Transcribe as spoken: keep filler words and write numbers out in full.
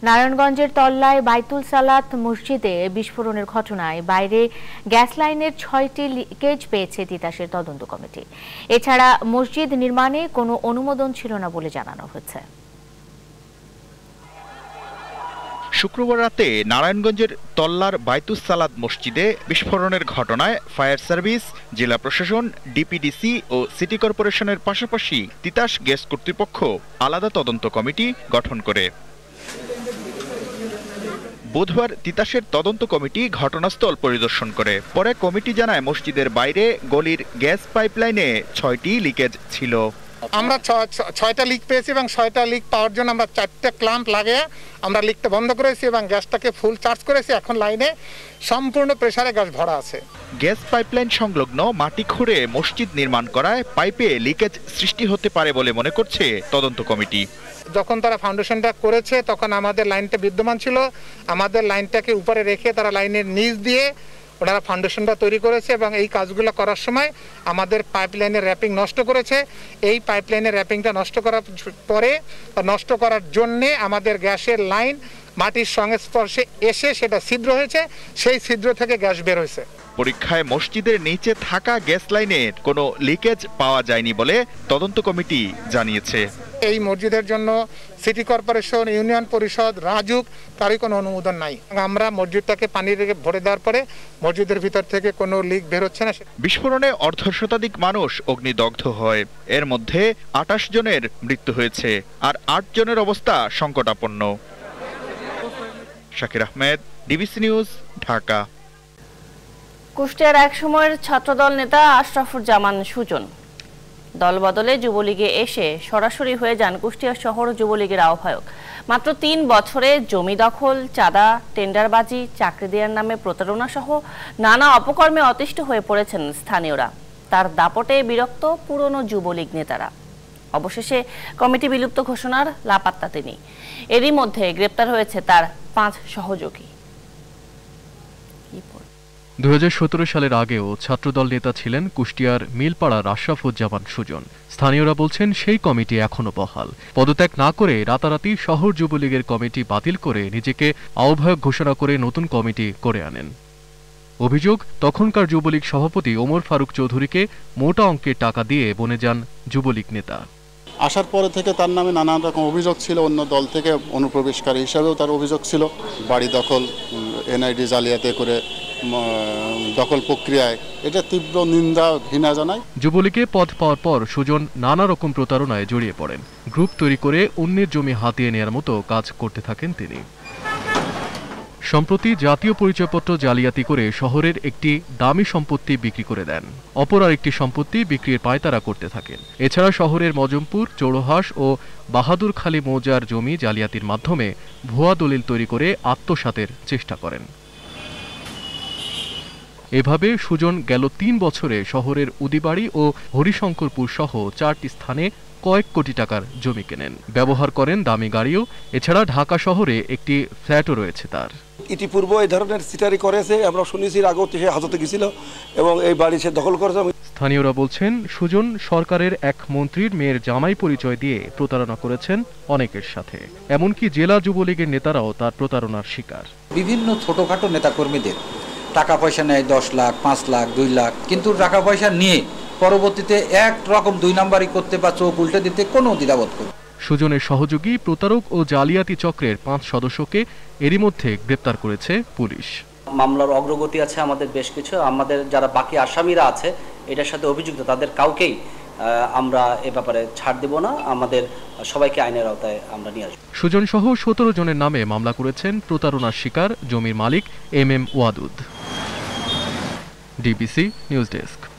নারায়ণগঞ্জের তল্লায় বাইতুল সালাত মসজিদে বিস্ফোরণের ঘটনায় বাইরে গ্যাস লাইনের ছয়টি লিকেজ পেয়েছে তিতাসের তদন্ত কমিটি। এছাড়া মসজিদ নির্মাণে কোনো অনুমোদন ছিল না বলে জানানো হয়েছে। শুক্রবার রাতে নারায়ণগঞ্জের তল্লার বাইতুস সালাত মসজিদে বিস্ফোরণের ঘটনায় ফায়ার সার্ভিস, জেলা প্রশাসন, ডিপিডিসি ও সিটি কর্পোরেশনের পাশাপাশি তিতাস গ্যাস কর্তৃপক্ষ আলাদা তদন্ত কমিটি গঠন করে। বুধবার তিতাসের তদন্ত কমিটি ঘটনাস্থল পরিদর্শন করে। পরে কমিটি জানায় মসজিদের বাইরে গলির গ্যাস পাইপলাইনে ছয়টি লিকেজ ছিল। আমরা ছয়টা লিক পেয়েছি এবং ছয়টা লিক পাওয়ার জন্য আমরা চারটে ক্ল্যাম্প লাগিয়ে আমরা লিকটা বন্ধ করেছি এবং গ্যাসটাকে ফুল চার্জ করেছি। এখন লাইনে সম্পূর্ণ প্রেসারে গ্যাস ভরা আছে। গ্যাস পাইপলাইন সংলগ্ন মাটি খুঁড়ে মসজিদ নির্মাণ করায় পাইপে লিকেজ সৃষ্টি হতে পারে বলে মনে করছে তদন্ত কমিটি। যখন তারা ফাউন্ডেশনটা করেছে তখন আমাদের লাইনটা বিদ্যমান ছিল। আমাদের লাইনটাকে উপরে রেখে তারা লাইনের নিচ দিয়ে ওনারা ফাউন্ডেশনটা তৈরি করেছে এবং এই কাজগুলো করার সময় আমাদের পাইপলাইনের র্যাপিং নষ্ট করেছে। এই পাইপলাইনের র্যাপিংটা নষ্ট করার পরে নষ্ট করার জন্যে আমাদের গ্যাসের লাইন মাটির সংস্পর্শে এসে সেটা ছিদ্র হয়েছে, সেই ছিদ্র থেকে গ্যাস বের হয়েছে। পরীক্ষায় মসজিদের নিচে থাকা গ্যাস লাইনের কোনো লিকেজ পাওয়া যায়নি বলে তদন্ত কমিটি জানিয়েছে। এই মসজিদের জন্য সিটি কর্পোরেশন, ইউনিয়ন পরিষদ, রাজুক কারই কোনো অনুমোদন নাই। আমরা মসজিদটাকে পানি রেখে ভরে দেওয়ার পরে মসজিদের ভিতর থেকে কোনো লিক বের হচ্ছে না। বিস্ফোরণে অর্ধ শতাধিক মানুষ অগ্নিদগ্ধ হয়। এর মধ্যে আটাশ জনের মৃত্যু হয়েছে আর আট জনের অবস্থা সংকটাপন্ন। Shakir Ahmed, DBC news, Dhaka. কুষ্টিয়ার এক সময়ের ছাত্রদল নেতা আশরাফুজ্জামান সুজন দলবদলে যুবলীগে এসে সরাসরি হয়ে যান কুষ্টিয়া শহর যুবলীগের আহ্বায়ক। মাত্র তিন বছরে জমি দখল, চাঁদা, টেন্ডারবাজি, চাকরি দেওয়ার নামে প্রতারণা সহ নানা অপকর্মে অতিষ্ঠ হয়ে পড়েছেন স্থানীয়রা। তার দাপটে বিরক্ত পুরনো যুবলীগ নেতারা। অবশেষে কমিটি বিলুপ্ত ঘোষণার লাপাত্তা তিনি। এরই মধ্যে গ্রেপ্তার হয়েছে তার পাঁচ সহযোগী। দুই হাজার সতেরো সালের আগেও ছাত্রদল নেতা ছিলেন কুষ্টিয়ার মিলপাড়ার আশরাফুজ্জামান সুজন। স্থানীয়রা বলছেন সেই কমিটি এখনো বহাল। পদত্যাগ না করে রাতারাতি শহর যুবলীগের কমিটি বাতিল করে নিজেকে আহ্বায়ক ঘোষণা করে নতুন কমিটি করে আনেন। অভিযোগ, তখনকার যুবলীগ সভাপতি ওমর ফারুক চৌধুরীকে মোটা অঙ্কের টাকা দিয়ে বনে যান যুবলীগ নেতা। আসার পরে থেকে তার নামে নানান রকম অভিযোগ ছিল। অন্য দল থেকে অনুপ্রবেশকারী হিসাবেও তার অভিযোগ ছিল। বাড়ি দখল, এনআইডি জালিয়াতি করে দখল প্রক্রিয়ায়, এটা তীব্র নিন্দা ঘৃণা জানায়। যুবলীগে পদ পাওয়ার পর সুজন নানা রকম প্রতারণায় জড়িয়ে পড়েন। গ্রুপ তৈরি করে অন্যের জমি হাতিয়ে নেয়ার মতো কাজ করতে থাকেন তিনি। সম্প্রতি জাতীয় পরিচয়পত্র জালিয়াতি করে শহরের একটি দামি সম্পত্তি বিক্রি করে দেন। অপর আরেকটি সম্পত্তি বিক্রির পায়তারা করতে থাকেন। এছাড়া শহরের মজমপুর, চৌড়হাস ও বাহাদুরখালী মৌজার জমি জালিয়াতির মাধ্যমে ভুয়া দলিল তৈরি করে আত্মসাতের চেষ্টা করেন। এভাবে সুজন গেল তিন বছরে শহরের উদিবাড়ি ও হরিশঙ্করপুর সহ চারটি স্থানে কয়েক কোটি টাকার জমি কেনেন। ব্যবহার করেন দামি গাড়িও। এছাড়া ঢাকা শহরে একটি ফ্ল্যাটও রয়েছে তার। ইতিপূর্বে এই ধরনের সিটারি করেছে, আমরা শুনেছি আগেও সে হাজতে গেছিল এবং এই বাড়ি সে দখল করেছে। স্থানীয়রা বলছেন সুজন সরকারের এক মন্ত্রীর মেয়ের জামাই পরিচয় দিয়ে প্রতারণা করেছেন অনেকের সাথে। এমনকি জেলা যুবলীগের নেতারাও তার প্রতারণার শিকার। বিভিন্ন ছোটখাটো নেতাকর্মীদের টাকা পয়সা নেয় দশ লাখ, পাঁচ লাখ, দুই লাখ, কিন্তু টাকা পয়সা নিয়ে পরবর্তীতে এক রকম দুই নাম্বারই করতে বা চোখ উল্টে দিতে কোনো দ্বিধাবোধ করে। সুজনের সহযোগী প্রতারক ও জালিয়াতি চক্রের পাঁচ সদস্যকে এরই মধ্যে গ্রেপ্তার করেছে পুলিশ। মামলার অগ্রগতি আছে আমাদের বেশ কিছু। আমাদের যারা বাকি আসামিরা আছে এটার সাথে অভিযুক্ত, তাদের কাউকেই আমরা এ ব্যাপারে ছাড় দেব না। আমাদের সবাইকে আইনের আওতায় আমরা নিয়ে আসব। সুজন সহ সতেরো জনের নামে মামলা করেছেন প্রতারণার শিকার জমির মালিক M M Wadud. DBC news desk.